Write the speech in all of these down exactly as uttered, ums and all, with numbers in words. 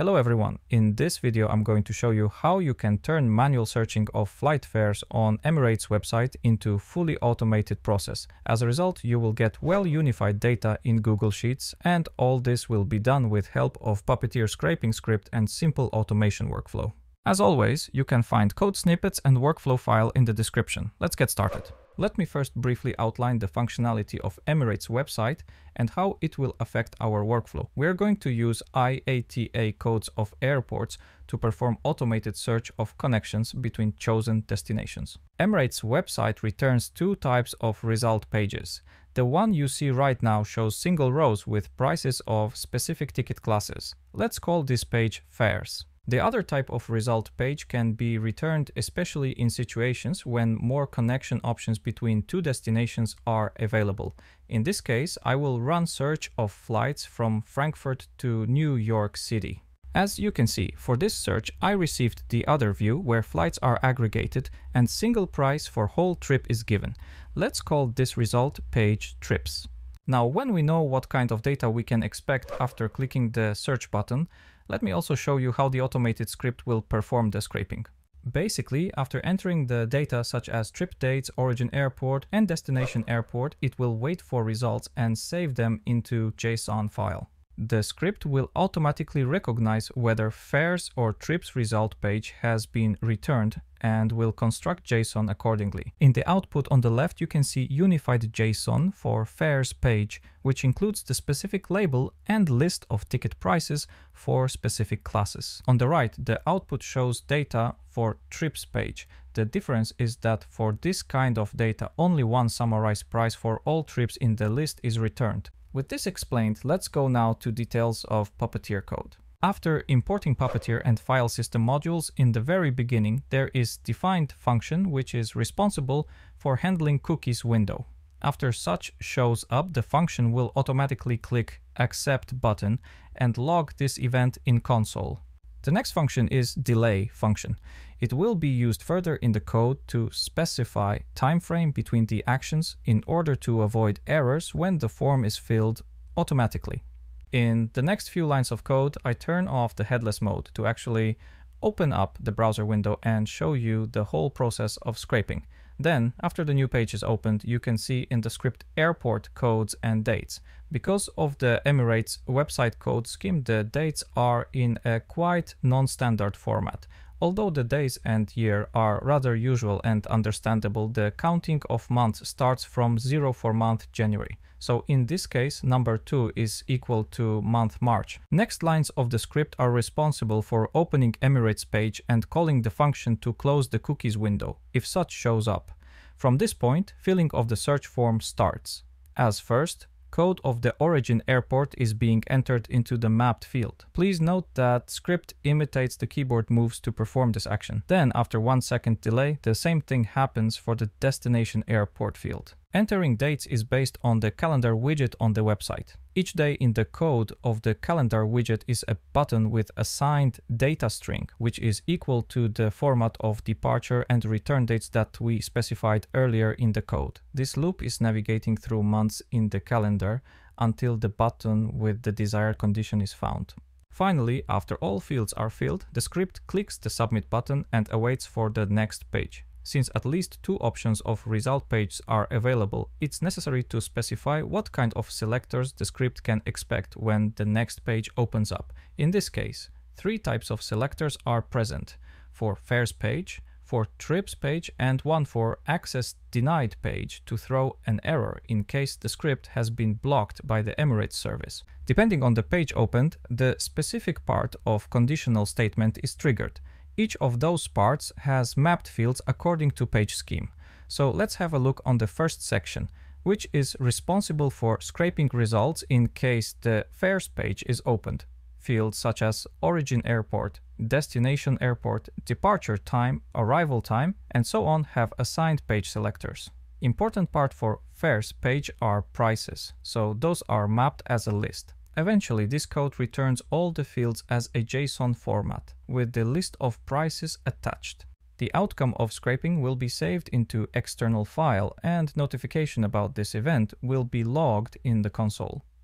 Hello everyone, in this video I'm going to show you how you can turn manual searching of flight fares on Emirates website into fully automated process. As a result, you will get well unified data in Google Sheets, and all this will be done with help of Puppeteer scraping script and simple automation workflow. As always, you can find code snippets and workflow file in the description. Let's get started. Let me first briefly outline the functionality of Emirates website and how it will affect our workflow. We're going to use I A T A codes of airports to perform automated search of connections between chosen destinations. Emirates website returns two types of result pages. The one you see right now shows single rows with prices of specific ticket classes. Let's call this page fares. The other type of result page can be returned especially in situations when more connection options between two destinations are available. In this case, I will run search of flights from Frankfurt to New York City. As you can see, for this search I received the other view where flights are aggregated and single price for whole trip is given. Let's call this result page trips. Now, when we know what kind of data we can expect after clicking the search button, let me also show you how the automated script will perform the scraping. Basically, after entering the data such as trip dates, origin airport, and destination airport, it will wait for results and save them into JSON file. The script will automatically recognize whether fares or trips result page has been returned and will construct JSON accordingly. In the output on the left, you can see unified JSON for fares page, which includes the specific label and list of ticket prices for specific classes. On the right, the output shows data for trips page. The difference is that for this kind of data, only one summarized price for all trips in the list is returned. With this explained, let's go now to details of Puppeteer code. After importing Puppeteer and file system modules, in the very beginning, there is defined function which is responsible for handling cookies window. After such shows up, the function will automatically click accept button and log this event in console. The next function is delay function. It will be used further in the code to specify time frame between the actions in order to avoid errors when the form is filled automatically. In the next few lines of code, I turn off the headless mode to actually open up the browser window and show you the whole process of scraping. Then, after the new page is opened, you can see in the script airport codes and dates. Because of the Emirates website code scheme, the dates are in a quite non-standard format. Although the days and year are rather usual and understandable, the counting of months starts from zero for month January. So in this case, number two is equal to month March. Next lines of the script are responsible for opening Emirates page and calling the function to close the cookies window, if such shows up. From this point, filling of the search form starts. As first, code of the origin airport is being entered into the mapped field. Please note that script imitates the keyboard moves to perform this action. Then, after one second delay, the same thing happens for the destination airport field. Entering dates is based on the calendar widget on the website. Each day in the code of the calendar widget is a button with assigned data string, which is equal to the format of departure and return dates that we specified earlier in the code. This loop is navigating through months in the calendar until the button with the desired condition is found. Finally, after all fields are filled, the script clicks the submit button and awaits for the next page. Since at least two options of result pages are available, it's necessary to specify what kind of selectors the script can expect when the next page opens up. In this case, three types of selectors are present: for fares page, for trips page, and one for access denied page to throw an error in case the script has been blocked by the Emirates service. Depending on the page opened, the specific part of conditional statement is triggered. Each of those parts has mapped fields according to page scheme. So let's have a look on the first section, which is responsible for scraping results in case the fares page is opened. Fields such as origin airport, destination airport, departure time, arrival time, and so on have assigned page selectors. Important part for fares page are prices, so those are mapped as a list. Eventually, this code returns all the fields as a JSON format, with the list of prices attached. The outcome of scraping will be saved into external file, and notification about this event will be logged in the console.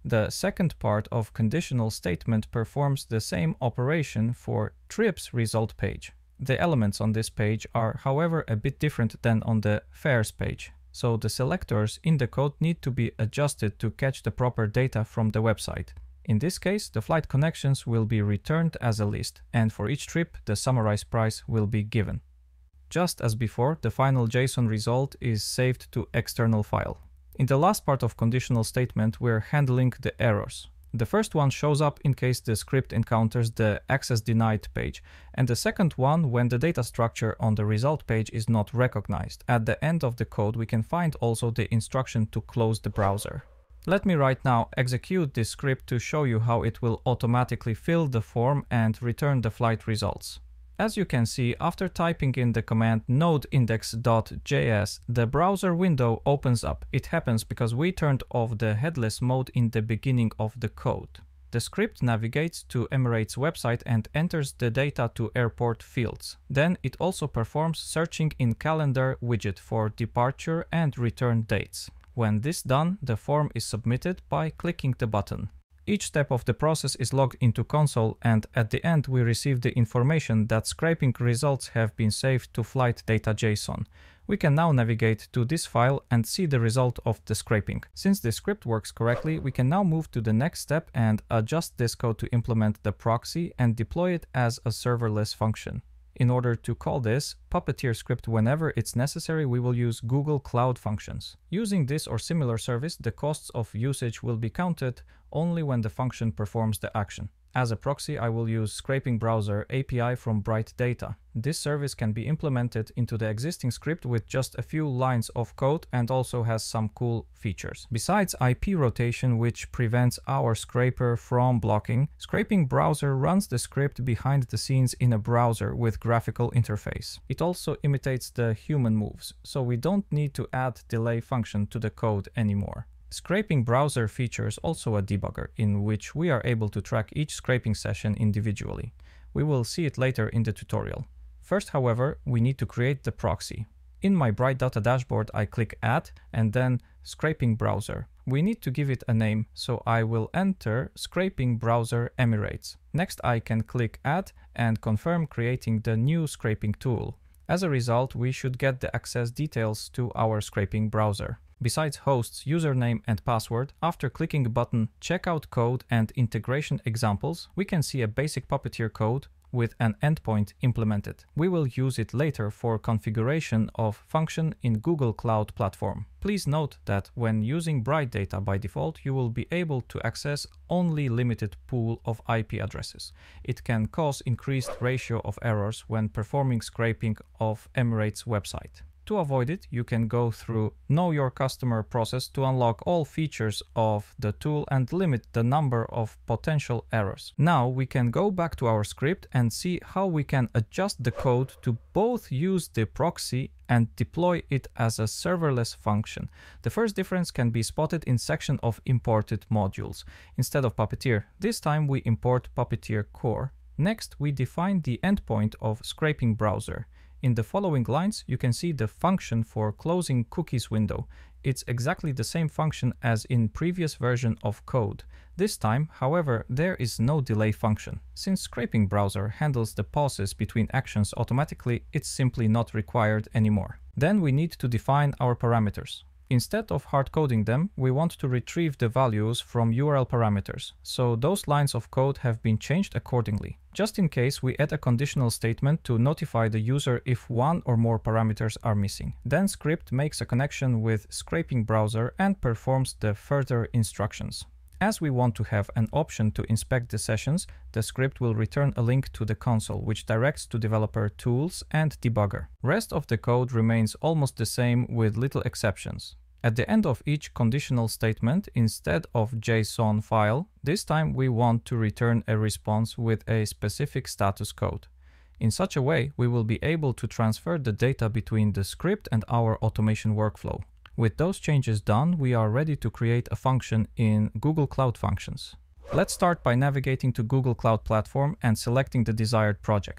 The second part of conditional statement performs the same operation for trips result page. The elements on this page are, however, a bit different than on the fares page, so the selectors in the code need to be adjusted to catch the proper data from the website. In this case, the flight connections will be returned as a list, and for each trip, the summarized price will be given. Just as before, the final JSON result is saved to external file. In the last part of conditional statement, we're handling the errors. The first one shows up in case the script encounters the access denied page, and the second one when the data structure on the result page is not recognized. At the end of the code, we can find also the instruction to close the browser. Let me right now execute this script to show you how it will automatically fill the form and return the flight results. As you can see, after typing in the command node index dot J S, the browser window opens up. It happens because we turned off the headless mode in the beginning of the code. The script navigates to Emirates website and enters the data to airport fields. Then it also performs searching in calendar widget for departure and return dates. When this done, the form is submitted by clicking the button. Each step of the process is logged into console, and at the end we receive the information that scraping results have been saved to flight data JSON. We can now navigate to this file and see the result of the scraping. Since the script works correctly, we can now move to the next step and adjust this code to implement the proxy and deploy it as a serverless function. In order to call this Puppeteer script whenever it's necessary, we will use Google Cloud Functions. Using this or similar service, the costs of usage will be counted only when the function performs the action. As a proxy, I will use Scraping Browser A P I from Bright Data. This service can be implemented into the existing script with just a few lines of code and also has some cool features. Besides I P rotation, which prevents our scraper from blocking, Scraping Browser runs the script behind the scenes in a browser with graphical interface. It also imitates the human moves, so we don't need to add delay function to the code anymore. Scraping Browser features also a debugger in which we are able to track each scraping session individually. We will see it later in the tutorial. First, however, we need to create the proxy. In my Bright Data dashboard, I click Add and then Scraping Browser. We need to give it a name, so I will enter Scraping Browser Emirates. Next, I can click Add and confirm creating the new scraping tool. As a result, we should get the access details to our scraping browser. Besides hosts, username and password, after clicking the button Checkout Code and Integration Examples, we can see a basic Puppeteer code with an endpoint implemented. We will use it later for configuration of function in Google Cloud Platform. Please note that when using Bright Data by default, you will be able to access only limited pool of I P addresses. It can cause increased ratio of errors when performing scraping of Emirates website. To avoid it, you can go through Know Your Customer process to unlock all features of the tool and limit the number of potential errors. Now we can go back to our script and see how we can adjust the code to both use the proxy and deploy it as a serverless function. The first difference can be spotted in section of imported modules. Instead of Puppeteer, this time we import Puppeteer Core. Next, we define the endpoint of Scraping Browser. In the following lines, you can see the function for closing cookies window. It's exactly the same function as in previous version of code. This time, however, there is no delay function. Since Scraping Browser handles the pauses between actions automatically, it's simply not required anymore. Then we need to define our parameters. Instead of hard coding them, we want to retrieve the values from U R L parameters, so those lines of code have been changed accordingly. Just in case, we add a conditional statement to notify the user if one or more parameters are missing. Then script makes a connection with Scraping Browser and performs the further instructions. As we want to have an option to inspect the sessions, the script will return a link to the console, which directs to developer tools and debugger. Rest of the code remains almost the same with little exceptions. At the end of each conditional statement, instead of JSON file, this time we want to return a response with a specific status code. In such a way, we will be able to transfer the data between the script and our automation workflow. With those changes done, we are ready to create a function in Google Cloud Functions. Let's start by navigating to Google Cloud Platform and selecting the desired project.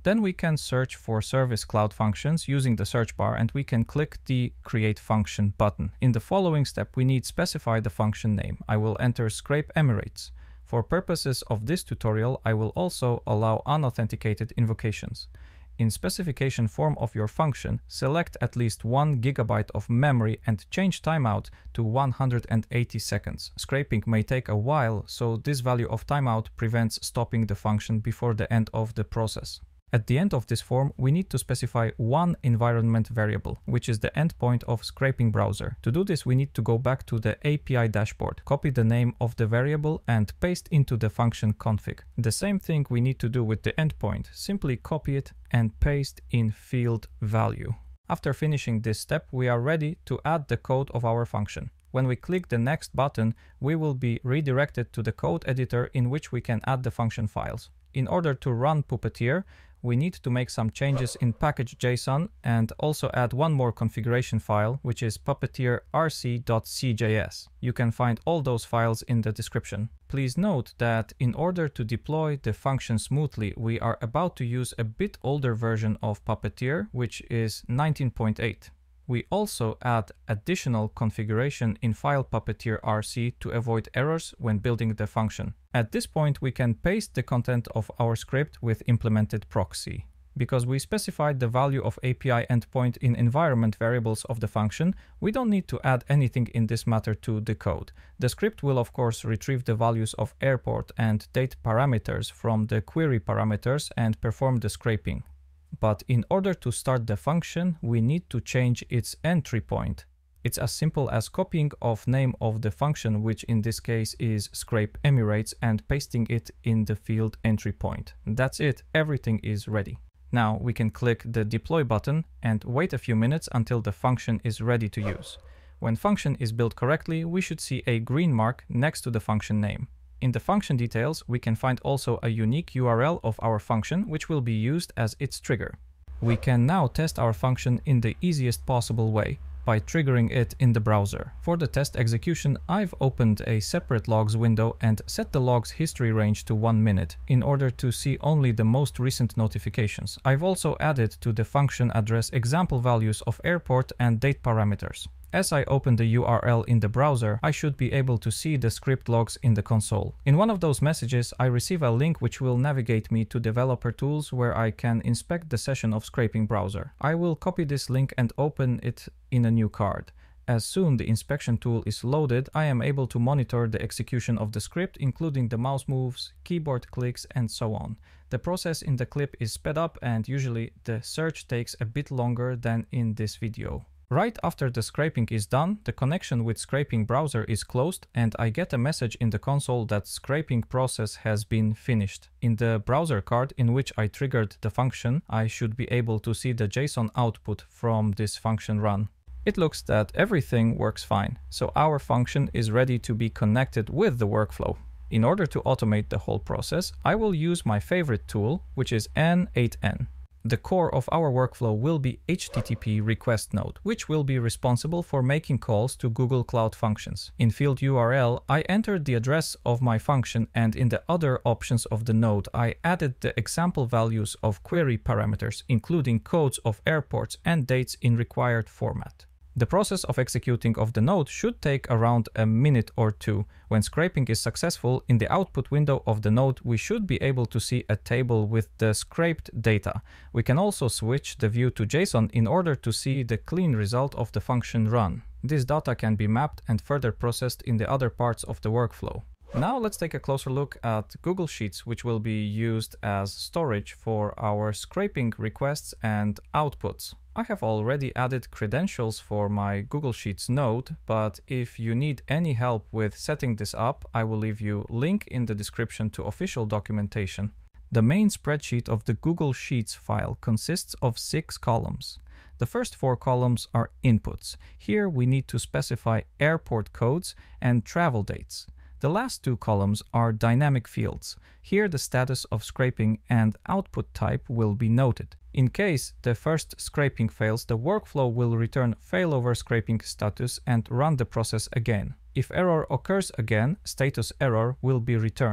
Then we can search for Service Cloud functions using the search bar, and we can click the Create Function button. In the following step, we need to specify the function name. I will enter Scrape Emirates. For purposes of this tutorial, I will also allow unauthenticated invocations. In specification form of your function, select at least one gigabyte of memory and change timeout to one hundred eighty seconds. Scraping may take a while, so this value of timeout prevents stopping the function before the end of the process. At the end of this form, we need to specify one environment variable, which is the endpoint of Scraping Browser. To do this, we need to go back to the A P I dashboard, copy the name of the variable and paste into the function config. The same thing we need to do with the endpoint. Simply copy it and paste in field value. After finishing this step, we are ready to add the code of our function. When we click the next button, we will be redirected to the code editor in which we can add the function files. In order to run Puppeteer, we need to make some changes in package.json and also add one more configuration file, which is puppeteer r c dot c j s. You can find all those files in the description. Please note that in order to deploy the function smoothly, we are about to use a bit older version of Puppeteer, which is nineteen point eight. We also add additional configuration in file puppeteer R C to avoid errors when building the function. At this point, we can paste the content of our script with implemented proxy. Because we specified the value of A P I endpoint in environment variables of the function, we don't need to add anything in this matter to the code. The script will of course retrieve the values of airport and date parameters from the query parameters and perform the scraping. But in order to start the function, we need to change its entry point. It's as simple as copying of name of the function, which in this case is Scrape Emirates, and pasting it in the field entry point. That's it, everything is ready. Now we can click the deploy button and wait a few minutes until the function is ready to use. When function is built correctly, we should see a green mark next to the function name. In the function details, we can find also a unique U R L of our function, which will be used as its trigger. We can now test our function in the easiest possible way, by triggering it in the browser. For the test execution, I've opened a separate logs window and set the logs history range to one minute in order to see only the most recent notifications. I've also added to the function address example values of airport and date parameters. As I open the U R L in the browser, I should be able to see the script logs in the console. In one of those messages, I receive a link which will navigate me to developer tools where I can inspect the session of Scraping Browser. I will copy this link and open it in a new card. As soon the inspection tool is loaded, I am able to monitor the execution of the script, including the mouse moves, keyboard clicks, and so on. The process in the clip is sped up and usually the search takes a bit longer than in this video. Right after the scraping is done, the connection with Scraping Browser is closed and I get a message in the console that scraping process has been finished. In the browser card in which I triggered the function, I should be able to see the JSON output from this function run. It looks that everything works fine, so our function is ready to be connected with the workflow. In order to automate the whole process, I will use my favorite tool, which is N eight N. The core of our workflow will be H T T P request node, which will be responsible for making calls to Google Cloud Functions. In field U R L, I entered the address of my function, and in the other options of the node, I added the example values of query parameters, including codes of airports and dates in required format. The process of executing of the node should take around a minute or two. When scraping is successful, in the output window of the node, we should be able to see a table with the scraped data. We can also switch the view to JSON in order to see the clean result of the function run. This data can be mapped and further processed in the other parts of the workflow. Now let's take a closer look at Google Sheets, which will be used as storage for our scraping requests and outputs. I have already added credentials for my Google Sheets node, but if you need any help with setting this up, I will leave you a link in the description to official documentation. The main spreadsheet of the Google Sheets file consists of six columns. The first four columns are inputs. Here we need to specify airport codes and travel dates. The last two columns are dynamic fields. Here the status of scraping and output type will be noted. In case the first scraping fails, the workflow will return failover scraping status and run the process again. If error occurs again, status error will be returned.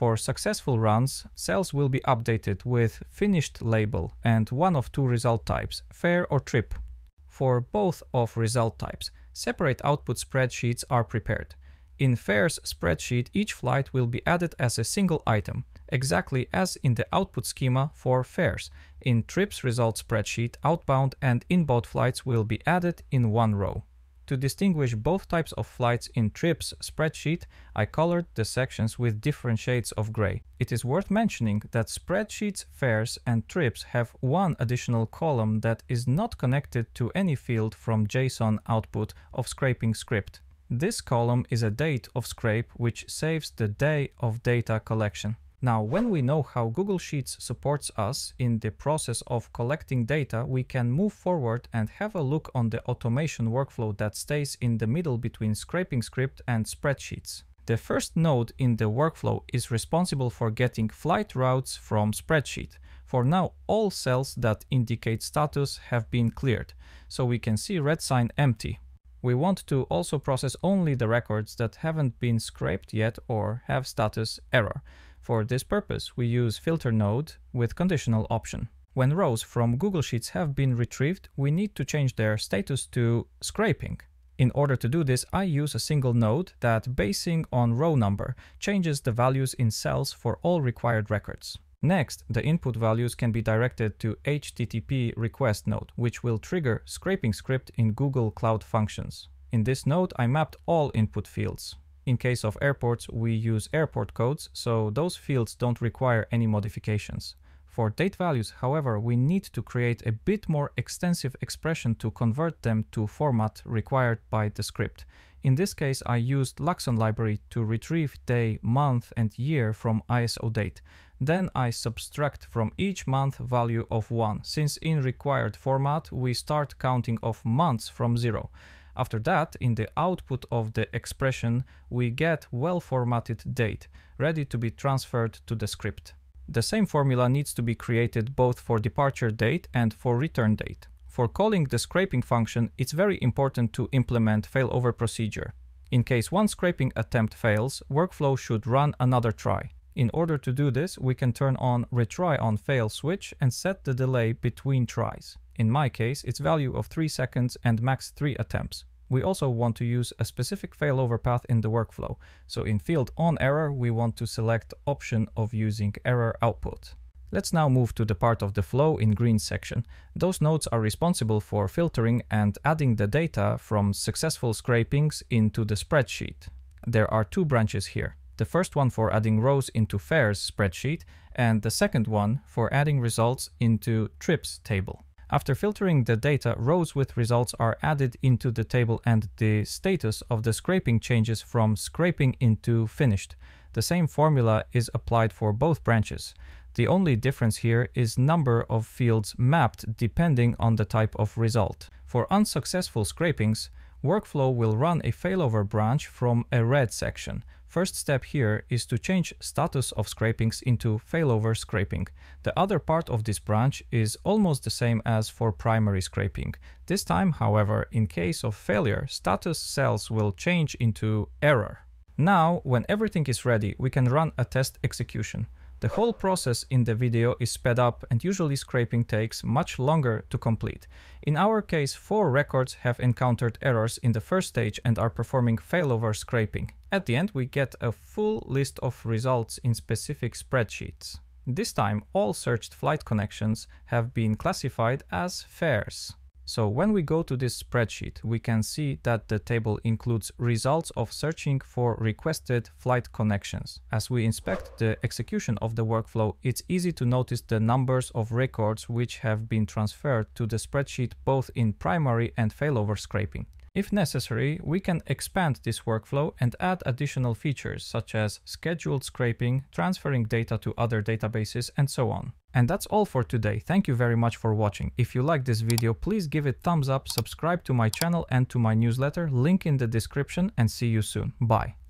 For successful runs, cells will be updated with finished label and one of two result types, fair or trip. For both of result types, separate output spreadsheets are prepared. In fair's spreadsheet, each flight will be added as a single item, exactly as in the output schema for fares. In trip's result spreadsheet, outbound and inbound flights will be added in one row. To distinguish both types of flights in trip's spreadsheet, I colored the sections with different shades of gray. It is worth mentioning that spreadsheets, fares, and trips have one additional column that is not connected to any field from JSON output of scraping script. This column is a date of scrape, which saves the day of data collection. Now, when we know how Google Sheets supports us in the process of collecting data, we can move forward and have a look on the automation workflow that stays in the middle between scraping script and spreadsheets. The first node in the workflow is responsible for getting flight routes from spreadsheet. For now, all cells that indicate status have been cleared, so we can see red sign empty. We want to also process only the records that haven't been scraped yet or have status error. For this purpose, we use filter node with conditional option. When rows from Google Sheets have been retrieved, we need to change their status to scraping. In order to do this, I use a single node that, basing on row number, changes the values in cells for all required records. Next, the input values can be directed to H T T P request node, which will trigger scraping script in Google Cloud Functions. In this node, I mapped all input fields. In case of airports, we use airport codes, so those fields don't require any modifications. For date values, however, we need to create a bit more extensive expression to convert them to format required by the script. In this case, I used Luxon library to retrieve day, month, and year from I S O date. Then I subtract from each month value of one, since in required format we start counting of months from zero. After that, in the output of the expression, we get well-formatted date, ready to be transferred to the script. The same formula needs to be created both for departure date and for return date. For calling the scraping function, it's very important to implement failover procedure. In case one scraping attempt fails, workflow should run another try. In order to do this, we can turn on retry on fail switch and set the delay between tries. In my case, it's value of three seconds and max three attempts. We also want to use a specific failover path in the workflow. So in field on error, we want to select option of using error output. Let's now move to the part of the flow in green section. Those nodes are responsible for filtering and adding the data from successful scrapings into the spreadsheet. There are two branches here. The first one for adding rows into fares spreadsheet, and the second one for adding results into trips table. After filtering the data, rows with results are added into the table and the status of the scraping changes from scraping into finished. The same formula is applied for both branches. The only difference here is number of fields mapped depending on the type of result. For unsuccessful scrapings, workflow will run a failover branch from a red section. First step here is to change status of scrapings into failover scraping. The other part of this branch is almost the same as for primary scraping. This time, however, in case of failure, status cells will change into error. Now, when everything is ready, we can run a test execution. The whole process in the video is sped up and usually scraping takes much longer to complete. In our case, four records have encountered errors in the first stage and are performing failover scraping. At the end, we get a full list of results in specific spreadsheets. This time, all searched flight connections have been classified as fares. So when we go to this spreadsheet, we can see that the table includes results of searching for requested flight connections. As we inspect the execution of the workflow, it's easy to notice the numbers of records which have been transferred to the spreadsheet both in primary and failover scraping. If necessary, we can expand this workflow and add additional features such as scheduled scraping, transferring data to other databases, and so on. And that's all for today. Thank you very much for watching. If you like this video, please give it thumbs up, subscribe to my channel and to my newsletter, link in the description, and see you soon. Bye.